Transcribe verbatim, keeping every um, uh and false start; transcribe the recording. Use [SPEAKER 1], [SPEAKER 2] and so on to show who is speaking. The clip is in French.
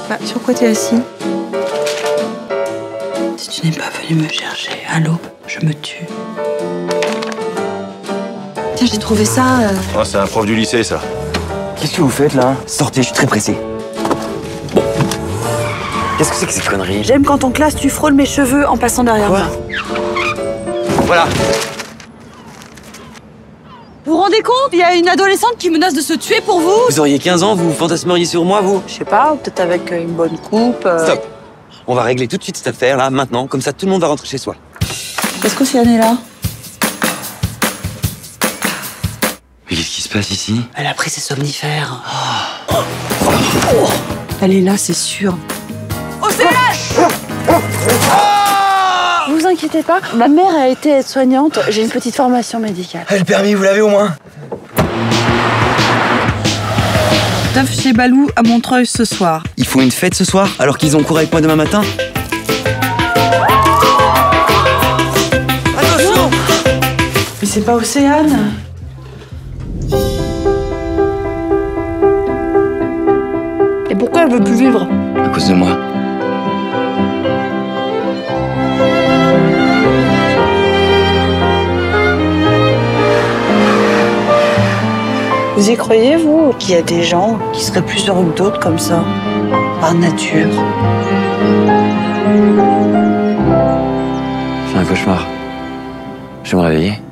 [SPEAKER 1] Bah, sur quoi t'es assis? Si tu n'es pas venu me chercher à l'aube, je me tue. Tiens, j'ai trouvé ça... Euh...
[SPEAKER 2] Oh, c'est un prof du lycée, ça.
[SPEAKER 3] Qu'est-ce que vous faites, là? Sortez, je suis très pressé. Bon. Qu'est-ce que c'est que ces conneries?
[SPEAKER 1] J'aime quand en classe, tu frôles mes cheveux en passant derrière
[SPEAKER 3] Quoi?
[SPEAKER 1] moi.
[SPEAKER 3] Voilà.
[SPEAKER 1] Vous vous rendez compte? Il y a une adolescente qui menace de se tuer pour vous?
[SPEAKER 3] Vous auriez quinze ans, vous fantasmeriez sur moi, vous?
[SPEAKER 1] Je sais pas, peut-être avec une bonne coupe. Euh...
[SPEAKER 3] Stop. On va régler tout de suite cette affaire, là, maintenant. Comme ça, tout le monde va rentrer chez soi.
[SPEAKER 1] Est-ce qu'Océane est là?
[SPEAKER 3] Mais qu'est-ce qui se passe ici?
[SPEAKER 1] Elle a pris ses somnifères. Oh. Oh. Oh. Elle est là, c'est sûr. Océane! Ne vous inquiétez pas, ma mère a été aide-soignante. J'ai une petite formation médicale.
[SPEAKER 3] Le permis, vous l'avez au moins?
[SPEAKER 1] Teuf chez Balou à Montreuil ce soir.
[SPEAKER 3] Ils font une fête ce soir, alors qu'ils ont cours avec moi demain matin? Attention!
[SPEAKER 1] Mais c'est pas Océane. Et pourquoi elle veut plus vivre?
[SPEAKER 3] À cause de moi.
[SPEAKER 1] Vous y croyez, vous, qu'il y a des gens qui seraient plus heureux que d'autres comme ça, par nature?
[SPEAKER 3] C'est un cauchemar. Je vais me réveiller.